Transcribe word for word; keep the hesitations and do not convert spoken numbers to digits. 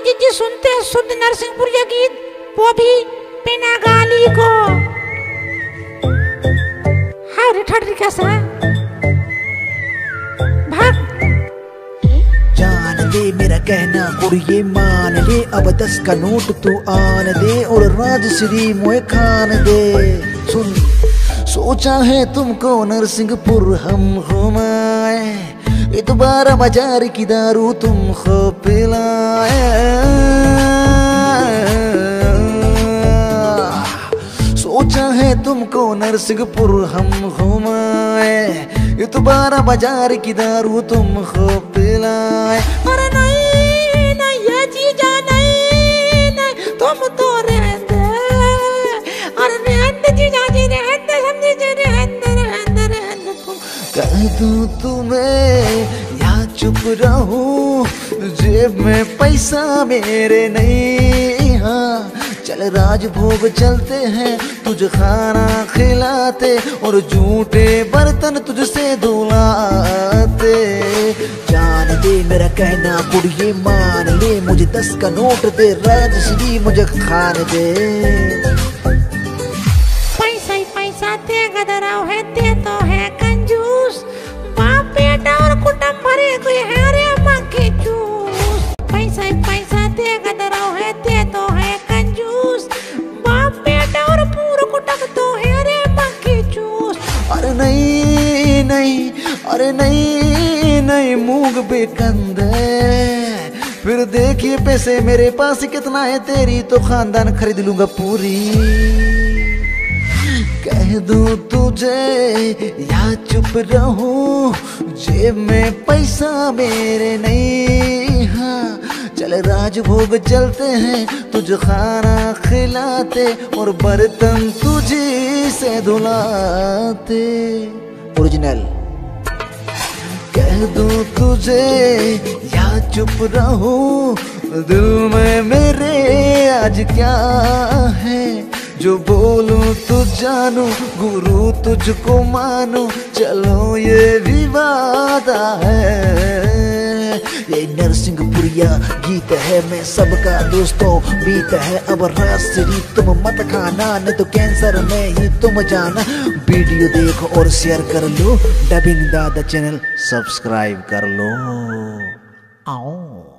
जी जी सुनते हैं शुद्ध नरसिंहपुरिया गीत, वो भी बिना गाली को। हाय ठहरी कैसा भाग। जान दे मेरा कहना कुड़िए मान ले, अब दस का नोट तू आन दे और राजश्री मोए खान दे। सुन सोचा है तुमको नरसिंहपुर हम घुमाए, ये तो बारह बाजार की दारू तुमको पिलाए। सोचा है तुमको नरसिंहपुर हम घुमाए, ये तो बारह बाजार की दारू तुमको पिलाए। अरे नहीं नहीं ये जीजा नहीं नहीं तुम तो रहते, अरे रहते जीजा जी रहते, समझे जी रहते रहते रहते तुम। कह दूं तुम्हें या चुप रहूं, जेब में पैसा मेरे नहीं। हाँ चल राजभोग चलते हैं, तुझे खाना खिलाते और झूठे बर्तन तुझसे धुलाते। जान दे मेरा कहना कुड़िए मान ले, मुझे दस का नोट दे राजश्री मुझे खान दे। पैसा ही पैसा ते गदराव है, ते तो है कंजूस, बाप बेटा और कुटुंब भरे कोई है रे मक्खी चूस। पैसा ही पैसा ते गदराव है, ते तो है कंजूस, बाप बेटा और पूरा कुटुंब तो है रे मक्खी चूस। अरे नहीं नहीं अरे नहीं नहीं मूंग बेकंदे, फिर देखिए पैसे मेरे पास कितना है, तेरी तो खानदान खरीद लूंगा पूरी। कह दूं तुझे या चुप रहूं, जेब में पैसा मेरे नहीं। हाँ चल राजभोग चलते हैं, तुझे खाना खिलाते और बर्तन तुझी से धुलाते। ओरिजिनल। कह दूं तुझे या चुप रहूं, दिल में मेरे आज क्या है, जो बोलूं तो जानू गुरु तुझको मानू, चलो ये विवादा है। ये नरसिंहपुरिया गीत है मैं सबका दोस्तों, बीत है अब राजश्री तुम मत खाना, नहीं तो कैंसर में ही तुम जाना। वीडियो देखो और शेयर कर लो, डबिंग दादा चैनल सब्सक्राइब कर लो। आओ।